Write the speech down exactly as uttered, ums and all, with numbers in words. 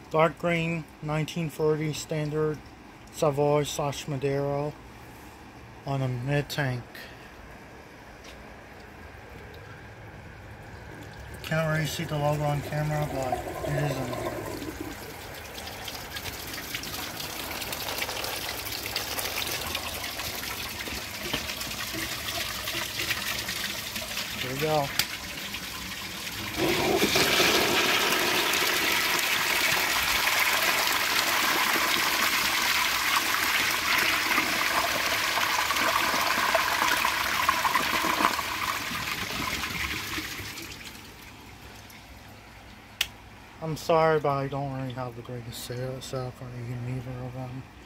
Dark green nineteen forty standard Savoy slash Madero on a mid-tank. Can't really see the logo on camera, but it is in there. Here we go. I'm sorry, but I don't really have the greatest setup for either of them.